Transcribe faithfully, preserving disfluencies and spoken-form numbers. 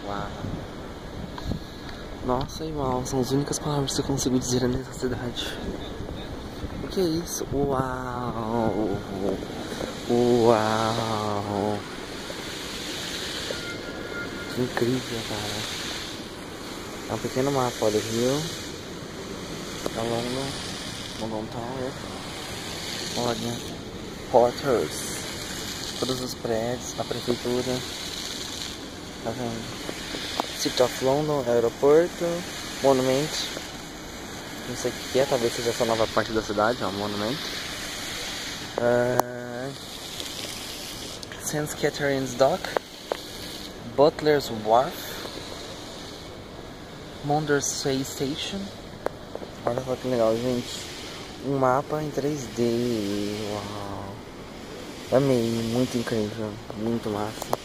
Uau. Nossa, irmão, são as únicas palavras que eu consigo dizer nessa cidade. O que é isso? Uau! Uau! Que incrível, cara. É um pequeno mapa, olha, viu? Along London Tower. Olha, Porters. Todos os prédios, a prefeitura. Tá vendo? City of London, aeroporto, Monument. Não sei o que é, talvez seja essa nova parte da cidade, ó, Monument. Uh, Saint Catherine's Dock, Butler's Wharf, Mondersay Station. Olha só que legal, gente. Um mapa em três D. Uau. Amei, muito incrível, muito massa.